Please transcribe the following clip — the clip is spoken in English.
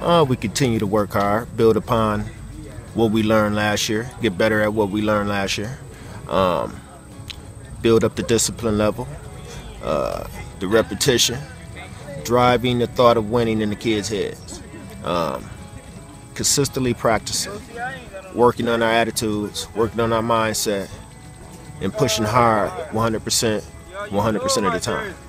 We continue to work hard, build upon what we learned last year, get better at what we learned last year, build up the discipline level, the repetition, driving the thought of winning in the kids' heads, consistently practicing, working on our attitudes, working on our mindset, and pushing hard 100% of the time.